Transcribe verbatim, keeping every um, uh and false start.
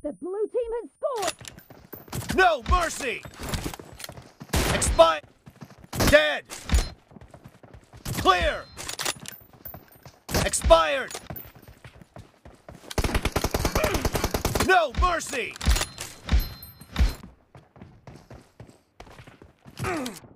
The blue team has scored! No mercy! Expi- Dead! Clear! Expired! No mercy!